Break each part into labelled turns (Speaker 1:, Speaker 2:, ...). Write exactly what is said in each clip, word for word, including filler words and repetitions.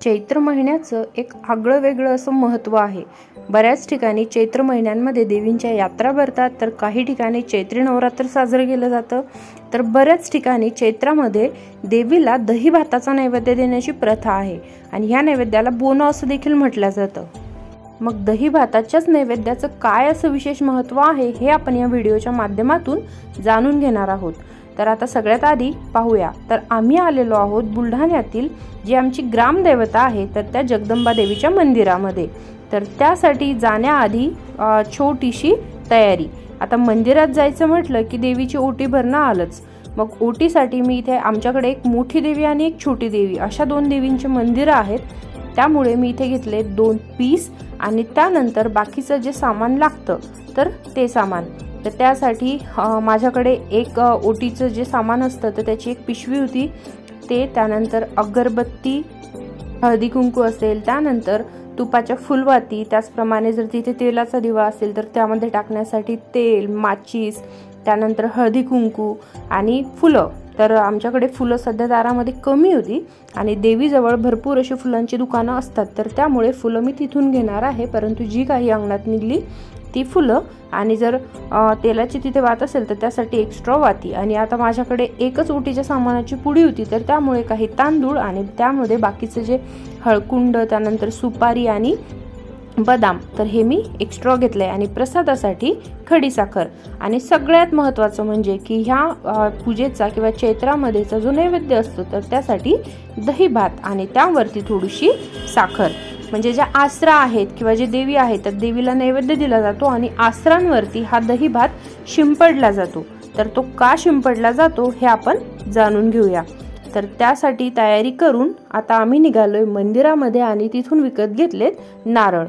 Speaker 1: चैत्र महिन्याचं एक आगळं वेगळं असं महत्त्व आहे। बऱ्याच ठिकाणी चैत्र महिन्यांमध्ये देवींच्या यात्रा भरतात, तर काही ठिकाणी चैत्री नवरात्र साजरं केलं जातं, तर बऱ्याच ठिकाणी चैत्रामध्ये देवीला दही भाताचा नैवेद्य देण्याची प्रथा आहे आणि ह्या नैवेद्याला बोनं असं देखील म्हटलं जातं। मग दही भाताच्याच नैवेद्याचं काय असं विशेष महत्त्व आहे हे आपण या व्हिडिओच्या माध्यमातून जाणून घेणार आहोत। तर आता सगळ्यात आधी पाहूया, तर आम्ही आलेलो आहोत बुलढाण्यातील जी आमची ग्रामदेवता आहे तर त्या जगदंबा देवीच्या मंदिरामध्ये। तर त्यासाठी जाण्याआधी छोटीशी तयारी। आता मंदिरात जायचं म्हटलं की देवीची ओटी भरणं आलंच। मग ओटीसाठी मी इथे आमच्याकडे एक मोठी देवी आणि एक छोटी देवी अशा दोन देवींचे मंदिरं आहेत, त्यामुळे मी इथे घेतले दोन पीस आणि त्यानंतर बाकीचं जे सामान लागतं तर ते सामान। तर त्यासाठी माझ्याकडे एक ओटीचं जे सामान असतं तर त्याची एक पिशवी होती, ते त्यानंतर अगरबत्ती, हळदी कुंकू असेल, त्यानंतर तुपाच्या फुलवाती, त्याचप्रमाणे जर तिथे तेलाचा दिवा असेल तर त्यामध्ये टाकण्यासाठी तेल, माचीस, त्यानंतर हळदी कुंकू आणि फुलं। तर आमच्याकडे फुलं सध्या दारामध्ये कमी होती आणि देवीजवळ भरपूर अशी फुलांची दुकानं असतात, तर त्यामुळे फुलं मी तिथून घेणार आहे, परंतु जी काही अंगणात निघली ती फुलं आणि जर तेलाची तिथे वात असेल तर त्यासाठी एक्स्ट्रा वाती। आणि आता माझ्याकडे एकच ओटीच्या सामानाची पुडी होती, तर त्यामुळे काही तांदूळ आणि त्यामध्ये बाकीचे जे हळकुंड, त्यानंतर सुपारी आणि बदाम, तर हे मी एक्स्ट्रा घेतलंय आणि प्रसादासाठी खडीसाखर। आणि सगळ्यात महत्त्वाचं म्हणजे की ह्या पूजेचा किंवा चैत्रामध्येचा जो नैवेद्य असतो तर त्यासाठी दही भात आणि त्यावरती थोडीशी साखर। म्हणजे ज्या आसरा आहेत किंवा जे देवी आहेत तर देवीला नैवेद्य दिला जातो आणि आसरांवरती हा दही भात शिंपडला जातो। तर तो का शिंपडला जातो हे आपण जाणून घेऊया। तर त्यासाठी तयारी करून आता आम्ही निघालोय मंदिरामध्ये आणि तिथून विकत घेतलेत नारळ।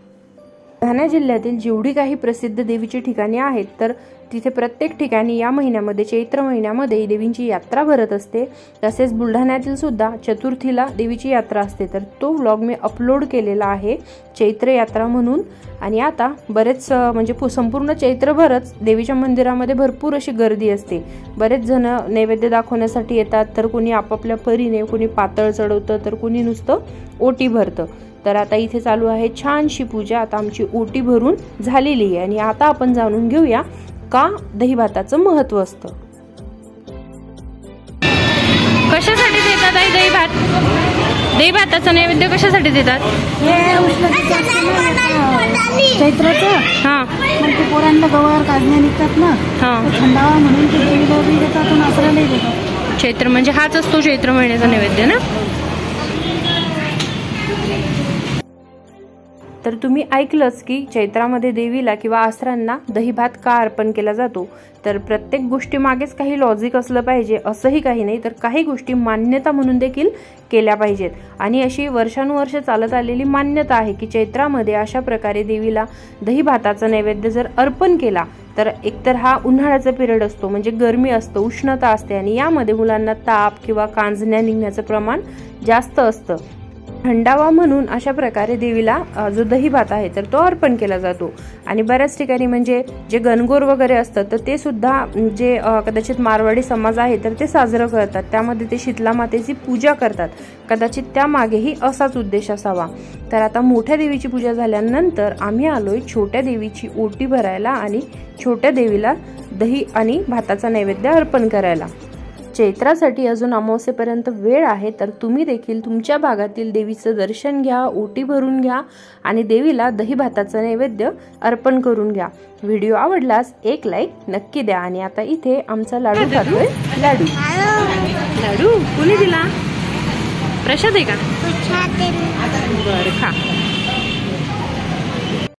Speaker 1: ठाणे जिल्ह्यातील जेवढी काही प्रसिद्ध देवीची ठिकाणी आहेत तर तिथे प्रत्येक ठिकाणी या महिन्यामध्ये चैत्र महिन्यामध्ये देवींची यात्रा भरत असते। तसेच बुलढाण्यातील सुद्धा चतुर्थीला देवीची यात्रा असते, तर तो व्लॉग मी अपलोड केलेला आहे चैत्र यात्रा म्हणून। आणि आता बरेच म्हणजे संपूर्ण चैत्रभरच देवीच्या मंदिरामध्ये भरपूर अशी गर्दी असते। बरेच जण नैवेद्य दाखवण्यासाठी येतात, तर कोणी आपापल्या परीने, कोणी पातळ चढवतं तर कोणी नुसतं ओटी भरतं। तर आता इथे चालू आहे छानशी पूजा। आता आमची ओटी भरून झालेली आहे आणि आता आपण जाणून घेऊया का दही भाताचं महत्त्व असतं। कशासाठी देतात आई दही भात? दही भाताचा नैवेद्य कशासाठी देतात?
Speaker 2: चैत्राचं हा मग ते पोरांना गवार काढण्या निघतात ना, हा थंडावा म्हणून ते देवीला बी देतात आणि आसरालाही देतात।
Speaker 1: चैत्र म्हणजे हाच असतो चैत्र महिन्याचा नैवेद्य ना। तर तुम्ही ऐकलंच की चैत्रामध्ये देवीला किंवा आसरांना दही भात का अर्पण केला जातो। तर प्रत्येक गोष्टी मागेच काही लॉजिक असलं पाहिजे असंही काही नाही, तर काही गोष्टी मान्यता म्हणून देखील केल्या पाहिजेत। आणि अशी वर्षानुवर्ष चालत आलेली मान्यता आहे की चैत्रामध्ये अशा प्रकारे देवीला दही भाताचा नैवेद्य जर अर्पण केला तर एकतर हा उन्हाळ्याचा पिरियड असतो, म्हणजे गरमी असतं, उष्णता असते आणि यामध्ये मुलांना ताप किंवा कांजण्या निघण्याचं प्रमाण जास्त असतं। थंडावा म्हणून अशा प्रकारे देवीला जो दही भात आहे तर तो अर्पण केला जातो। आणि बऱ्याच ठिकाणी म्हणजे जे गणगौर वगैरे असतं तर ते सुद्धा जे कदाचित मारवाडी समाज आहे तर ते साजरं करतात, त्यामध्ये ते शीतला मातेची पूजा करतात, कदाचित त्यामागेही असाच उद्देश असावा। तर आता मोठ्या देवीची पूजा झाल्यानंतर आम्ही आलोय छोट्या देवीची ओटी भरायला आणि छोट्या देवीला दही आणि भाताचा नैवेद्य अर्पण करायला। चैत्रासाठी अजून अमावस्येपर्यंत वेळ आहे, तर तुम्ही देखील तुमच्या भागातील देवीचं दर्शन घ्या, ओटी भरून घ्या आणि देवीला दही भाताचं नैवेद्य अर्पण करून घ्या। व्हिडिओ आवडल्यास एक लाईक नक्की द्या। आणि आता इथे आमचा लाडू खातोय। लाडू लाडू कोणी दिला? प्रसाद आहे का? बरं खा।